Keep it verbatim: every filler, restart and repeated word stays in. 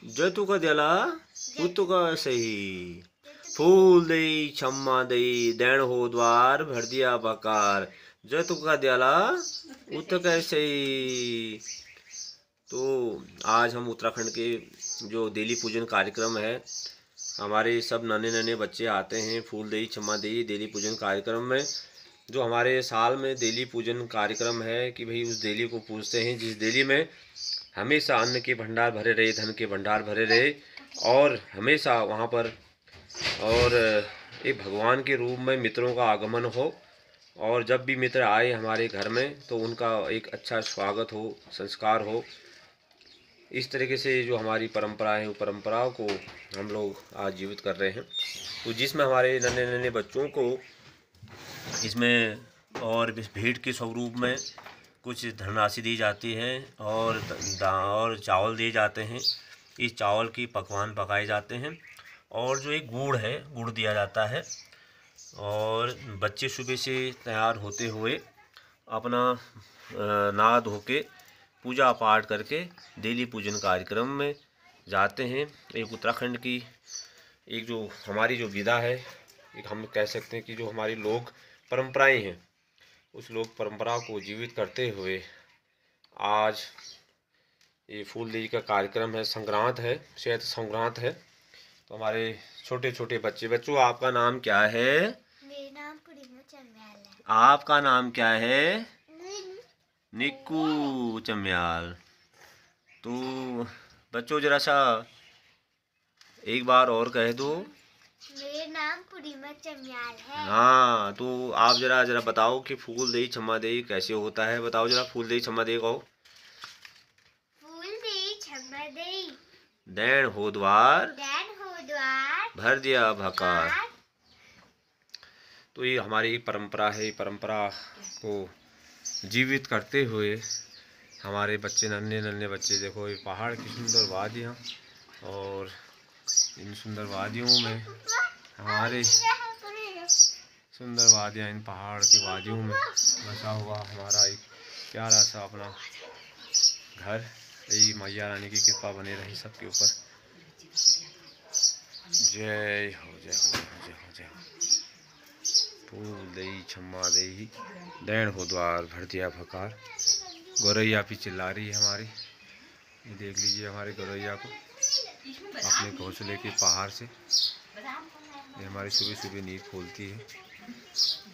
जतु का द्याला उतु का सही। फूल दई छम्मा दई दैन हो द्वार भर दिया बकार। जतु का द्याला उत का सही। तो आज हम उत्तराखंड के जो देली पूजन कार्यक्रम है, हमारे सब नन्हे नन्हे बच्चे आते हैं फूल दई छम्मा दई देली पूजन कार्यक्रम में। जो हमारे साल में देली पूजन कार्यक्रम है कि भाई उस देली को पूजते हैं जिस देली में हमेशा अन्न के भंडार भरे रहे, धन के भंडार भरे रहे और हमेशा वहाँ पर और एक भगवान के रूप में मित्रों का आगमन हो। और जब भी मित्र आए हमारे घर में तो उनका एक अच्छा स्वागत हो, संस्कार हो। इस तरीके से जो हमारी परंपरा है वो परंपराओं को हम लोग आज जीवित कर रहे हैं। तो जिसमें हमारे नन्हे नन्हे बच्चों को इसमें और भेंट के स्वरूप में कुछ धनराशि दी जाती है और और चावल दिए जाते हैं। इस चावल की पकवान पकाए जाते हैं और जो एक गुड़ है गुड़ दिया जाता है। और बच्चे सुबह से तैयार होते हुए अपना नहा धो के पूजा पाठ करके देली पूजन कार्यक्रम में जाते हैं। एक उत्तराखंड की एक जो हमारी जो विधा है, एक हम कह सकते हैं कि जो हमारी लोक परंपराएं हैं, उस लोक परंपरा को जीवित करते हुए आज ये फूल देई का कार्यक्रम है। संक्रांत है, शायद संक्रांत है। तो हमारे छोटे छोटे बच्चे, बच्चों आपका नाम क्या है? मेरा नाम कुरीमा चम्याल है। आपका नाम क्या है? निक्कू चम्याल। तो बच्चों जरा सा एक बार और कह दो। मेरा नाम कुरीमा चम्याल है। हाँ, तो आप जरा जरा बताओ कि फूल देई छम्मा देई कैसे होता है। बताओ जरा, फूल देई छम्मा देई कहो। फूल देई छम्मा देई दैन हो द्वार दैन हो द्वार भर दिया भकार। तो ये हमारी परंपरा है। परंपरा को जीवित करते हुए हमारे बच्चे, नन्हे नन्हे बच्चे, देखो ये पहाड़ की सुंदर वादियाँ और इन सुंदर वादियों में हमारे सुंदर वादियाँ, इन पहाड़ की वादियों में बसा हुआ हमारा एक प्यारा सा अपना घर। यही मैया रानी की कृपा बने रही सबके ऊपर। जय हो जय हो जय हो जय हो। फूल देई छम्मा देई दैन हो द्वार भर दिया भकार। गौरैया भी चिल्ला रही है हमारी। ये देख लीजिए हमारे गौरैया को अपने घोंसले के पहाड़ से ये हमारी सुबह सुबह नींद खोलती है।